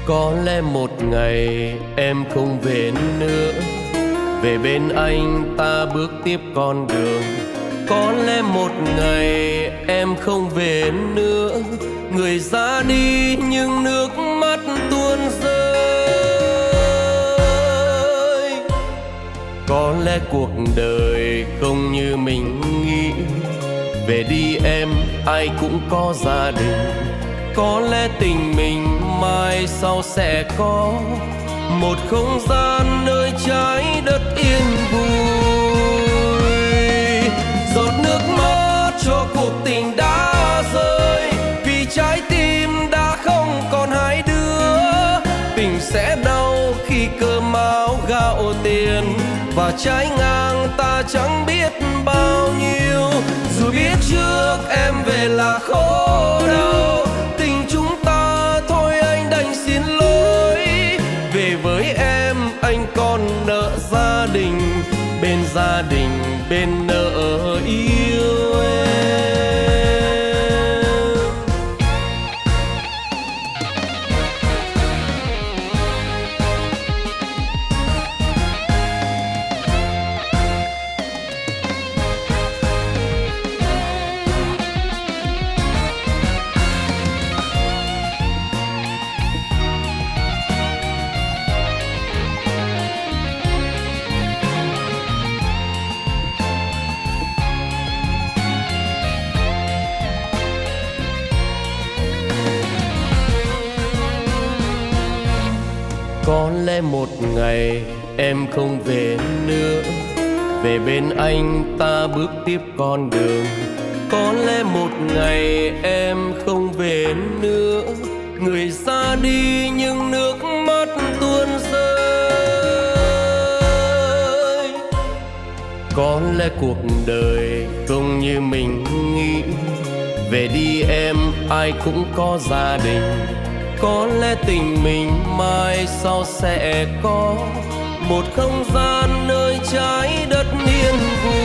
Có lẽ một ngày em không về nữa, về bên anh ta bước tiếp con đường. Có lẽ một ngày em không về nữa, người ra đi nhưng nước mắt tuôn rơi. Có lẽ cuộc đời không như mình nghĩ, về đi em ai cũng có gia đình. Có lẽ tình mình mai sau sẽ có một không gian nơi trái đất yên vui. Giọt nước mắt cho cuộc tình đã rơi, vì trái tim đã không còn hai đứa. Tình sẽ đau khi cơm áo gạo tiền, và trái ngang ta chẳng biết bao nhiêu. Dù biết trước em về là khổ đau, tình chúng ta thôi anh đành xin lỗi. Về với em anh còn nợ gia đình, bên gia đình bên nợ yêu em. Có lẽ một ngày em không về nữa, về bên anh ta bước tiếp con đường. Có lẽ một ngày em không về nữa, người ra đi nhưng nước mắt tuôn rơi. Có lẽ cuộc đời không như mình nghĩ, về đi em ai cũng có gia đình. Có lẽ tình mình mai sau sẽ có một không gian nơi trái đất yên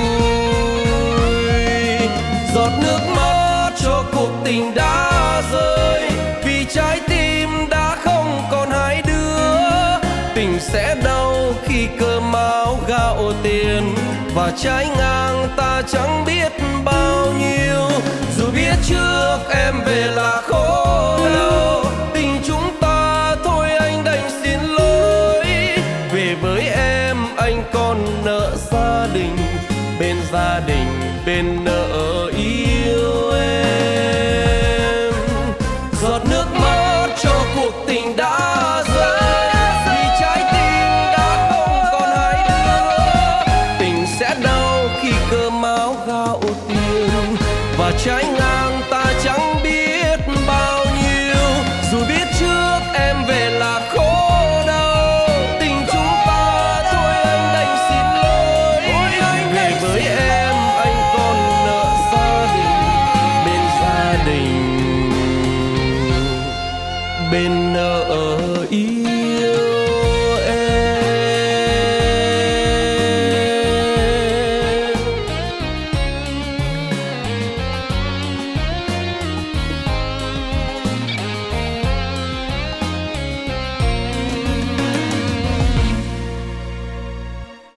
vui. Giọt nước mắt cho cuộc tình đã rơi, vì trái tim đã không còn hai đứa. Tình sẽ đau khi cơm áo gạo tiền, và trái ngang ta chẳng biết bao nhiêu. Dù biết trước em về là khổ đau, tình chúng ta thôi anh đành xin lỗi. Về với em anh còn nợ gia đình, bên gia đình bên nợ yêu em. Giọt nước mắt cho cuộc tình đã rơi, vì trái tim đã không còn hai đứa. Tình sẽ đau khi cơm áo gạo tiền, và trái ngang ta chẳng biết bao nhiêu. Dù biết trước em về là khổ đau, tình chúng ta thôi anh đành xin lỗi. Về với em anh còn nợ gia đình, bên gia đình bên nợ yêu.